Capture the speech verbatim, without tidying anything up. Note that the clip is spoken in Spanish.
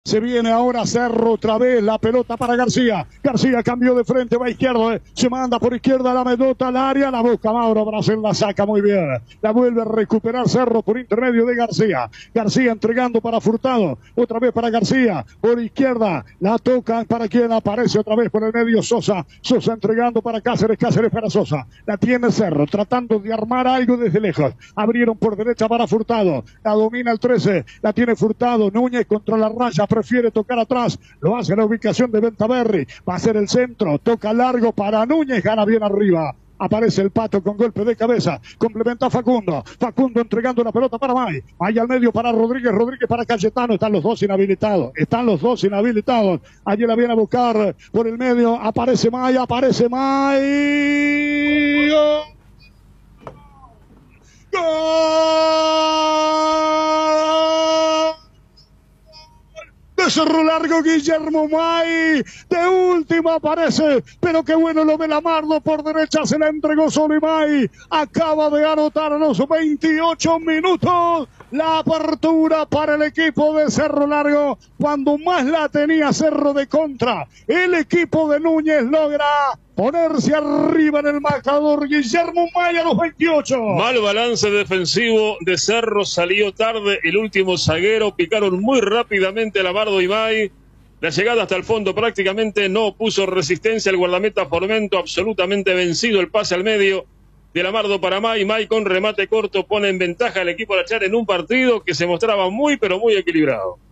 Se viene ahora Cerro otra vez, la pelota para García. García cambió de frente, va a izquierda, eh. se manda por izquierda la pelota al área, la busca Mauro Brasil, la saca muy bien. La vuelve a recuperar Cerro por intermedio de García. García entregando para Furtado, otra vez para García, por izquierda, la toca para quien aparece otra vez por el medio Sosa. Sosa entregando para Cáceres, Cáceres para Sosa. La tiene Cerro, tratando de armar algo desde lejos. Abrieron por derecha para Furtado, la domina el trece, la tiene Furtado, Núñez contra la raya, prefiere tocar atrás, lo hace la ubicación de Bentaberri, va a ser el centro, toca largo para Núñez, gana bien arriba. Aparece el Pato con golpe de cabeza. Complementa Facundo. Facundo entregando la pelota para May. May al medio para Rodríguez. Rodríguez para Cayetano. Están los dos inhabilitados. Están los dos inhabilitados. Allí la viene a buscar por el medio. Aparece May. Aparece May. ¡Gol! ¡Gol! De Cerro Largo, Guillermo May, de última aparece, pero qué bueno lo de Lamardo, por derecha se la entregó solo y May acaba de anotar a los veintiocho minutos la apertura para el equipo de Cerro Largo, cuando más la tenía Cerro de contra, el equipo de Núñez logra ponerse arriba en el marcador. Guillermo May a los veintiocho. Mal balance defensivo de Cerro, salió tarde el último zaguero, picaron muy rápidamente Lamardo y May. La llegada hasta el fondo prácticamente no puso resistencia el guardameta Formento, absolutamente vencido el pase al medio de Lamardo para May. May con remate corto pone en ventaja al equipo de Achar en un partido que se mostraba muy pero muy equilibrado.